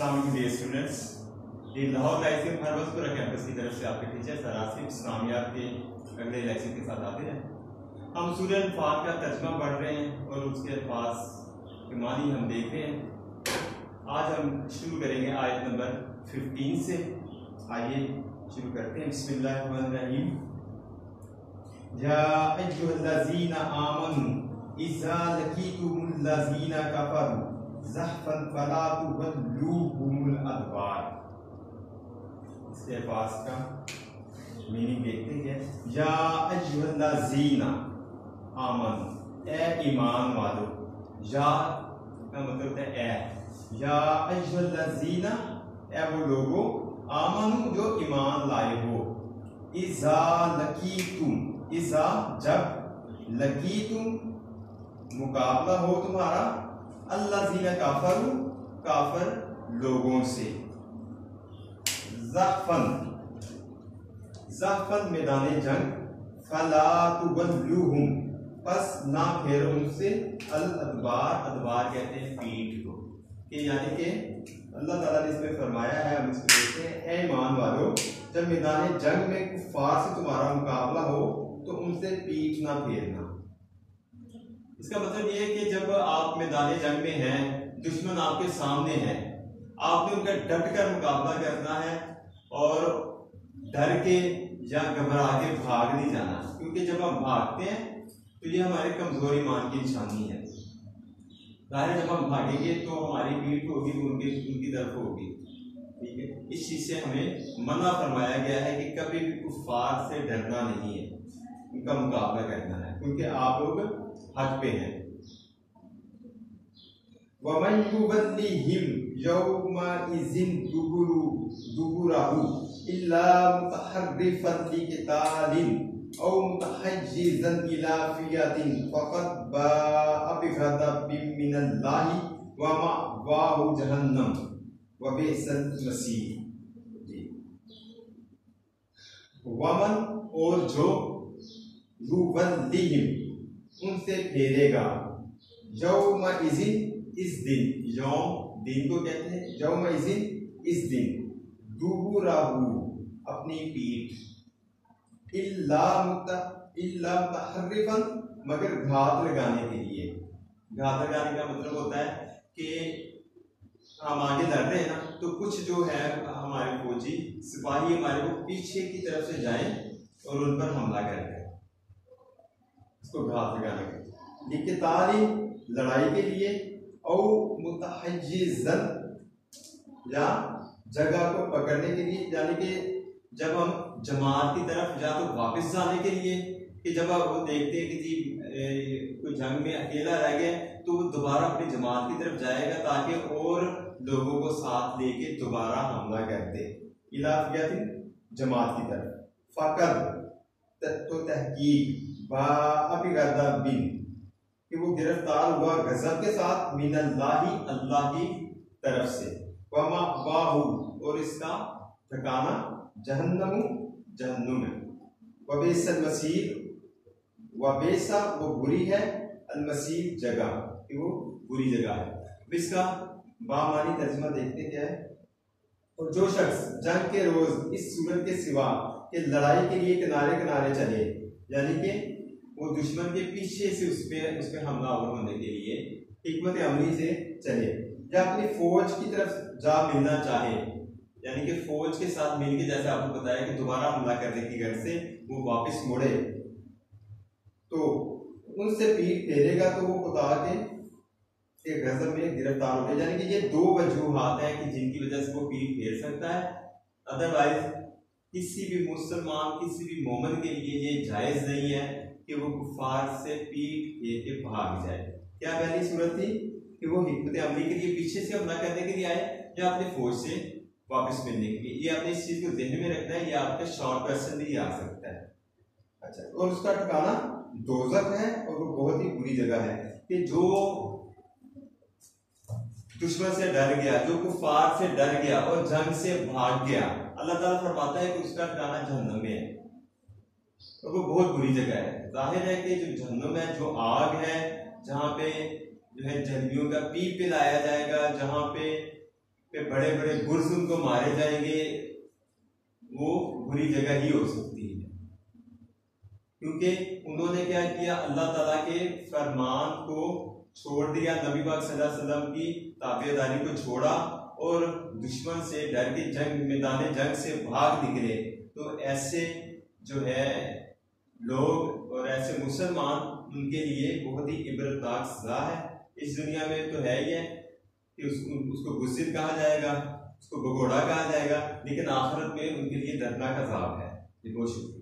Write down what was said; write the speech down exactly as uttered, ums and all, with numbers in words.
अस्सलाम वालेकुम dear students. ये लाहौर लाइफ के हर वक्त कैंपस की तरफ से आपके टीचर सर आसिफ इस्लामियात के अगले लेक्चर के साथ आते हैं। हम सूरह अल-फाल का तर्जुमा पढ़ रहे हैं और उसके अल्फाज के मानी हम देख रहे हैं। आज हम शुरू करेंगे आयत नंबर पंद्रह से। आइए शुरू करते हैं। बिस्मिल्लाहिर्रहमानिर्रहीम। या अय्युहल्लज़ीना आमनू इज़ा लक़ीतुमुल्लज़ीना कफ़रू ज़हफ़न फ़ला तुवल्लूहुमुल अदबार। इसके पास का मीनिंग देखते हैं। या अय्युहल्लज़ीना आमनू, ए ईमान वालों। या का मतलब है ए। या अय्युहल्लज़ीना, ए वो लोगों, आमनू जो ईमान लाए हो। इज़ा लक़ीतुम, इज़ा जब, लक़ीतुम मुकाबला हो तुम्हारा, अल्लज़ीना काफरू काफर लोगों से। ज़हफ़न, ज़हफ़न मैदान जंग। फला तुवल्लूहुम, बस ना फेरो उनसे। अल अदबार, अदबार कहते हैं पीठ को। कि यानी कि अल्लाह ताला ने इसमें फरमाया है, हम इसको देखते हैं, ए ईमान वालों, जब मैदान जंग में कुफ्फार से तुम्हारा मुकाबला हो तो उनसे पीठ ना फेरना। इसका मतलब ये है कि जब आप मैदान जंग में हैं, दुश्मन आपके सामने है, आपने उनका डट कर मुकाबला करना है और डर के या घबरा के भाग नहीं जाना। क्योंकि जब हम भागते हैं तो ये हमारे कमजोर ईमान की निशानी है। जाहिर जब हम भागेंगे तो हमारी पीठ होगी उनकी उनकी तरफ होगी। ठीक है, इस चीज से हमें मना फरमाया गया है कि कभी भी कुफ्फार से डरना नहीं है, उनका मुकाबला करना है, क्योंकि आप लोग हक पे हैं। वमन युवल्लिहिम यौमइज़िन दुबुरु दुबुरहु इल्ला मुतहर्रिफन लिक़ितालिन औ मुतहय्यिज़न इला फ़ियतिन फ़क़द बाअ बिग़ज़बिन मिनल्लाहि व मअवाहु जहन्नम व बि'सल मसीर। वमन और जो, युवल्लिहिम उनसे फेरेगा, यौमइज़िन इस दिन, यौम दिन को कहते हैं, यौमइज़िन इस दिन, दुबुरहु अपनी पीठ, इल्ला मुता इल्ला मुतहर्रिफन मगर घात लगाने के लिए। घात लगाने का मतलब होता है कि हम आगे लड़ रहे हैं ना, तो कुछ जो है हमारे फौजी सिपाही हमारे को पीछे की तरफ से जाएं और उन पर हमला कर दें, इसको घात लगाने के लिए। लिक़िताली लड़ाई के लिए, और मुतहय्यिज़न या जगह को पकड़ने के लिए, यानी कि जब हम जमात की तरफ या तो वापस जाने के लिए, कि जब आप वो देखते हैं कि जी कोई जंग में अकेला रह गया तो वो दोबारा अपनी जमात की तरफ जाएगा ताकि और लोगों को साथ लेके दोबारा हमला कर दे। इलाफियतिन जमात की तरफ। फ़क़द तो तहकीक, बाअबिग़ज़बिन कि वो गिरफ्तार हुआ गजब के साथ, मिनल्लाहि अल्लाह की तरफ से, व मअवाहु और इसका ठिकाना जहन्नम जहन्नुम है, व बि'सल मसीर व बेसा वो बुरी है, अल मसीर जगह कि वो बुरी जगह है। इसका बामानी तर्जुमा देखते क्या है। और जो शख्स जंग के रोज इस सूरत के सिवा के लड़ाई के लिए किनारे किनारे चले, यानी कि वो दुश्मन के पीछे से उस पे उस पे हमलावर होने के लिए हिकमत अमली से चले, या अपनी फौज की तरफ जा मिलना चाहे, यानी कि फौज के साथ मिलके, जैसे आपको बताया कि दोबारा हमला करने की घर से वो वापस मुड़े, तो उनसे पीठ फेरेगा तो वो खुदा के गजब में गिरफ्तार हो गए। यानी कि ये दो वजूहात हैं कि जिनकी वजह से वो पीठ फेर सकता है। अदरवाइज किसी भी मुसलमान, किसी भी मोमिन के लिए ये जायज नहीं है कि वो कुफार से पीठ फेर के भाग जाए। क्या पहली सूरत थी कि वो हिकमत अमली के लिए पीछे से हमला करने के लिए आए या अपने फौज से वापस मिलने के लिए। ये आपने इस चीज को ध्यान में रखना है, ये आपका शॉर्ट क्वेश्चन भी आ सकता है। अच्छा, और उसका ठिकाना दोज़ख है और वो बहुत ही बुरी जगह है। कि जो दुश्मन से डर गया, जो कुफार से डर गया और जंग से भाग गया, अल्लाह ताला फरमाता है कि उसका ठिकाना जहन्नम में है और वो बहुत बुरी जगह है। जाहिर है कि जो जहन्नम है, जो आग है, जहाँ पे जो है जहन्नमियों का पीप पिलाया जाएगा, जहाँ पे पे बड़े बड़े गुर्ज उनको मारे जाएंगे, वो बुरी जगह ही हो सकती है, क्योंकि उन्होंने क्या किया, अल्लाह ताला के फरमान को छोड़ दिया, नबी पाक सल्लल्लाहु अलैहि वसल्लम की ताबेदारी को छोड़ा और दुश्मन से डर के जंग मैदान जंग से भाग निकले। तो ऐसे जो है लोग और ऐसे मुसलमान, उनके लिए बहुत ही इबरतनाक सजा है। इस दुनिया में तो है ही है कि उसको उसको गुस्सित कहा जाएगा, उसको भगोड़ा कहा जाएगा, लेकिन आखिरत में उनके लिए दर्दनाक अज़ाब है। बहुत शुक्रिया।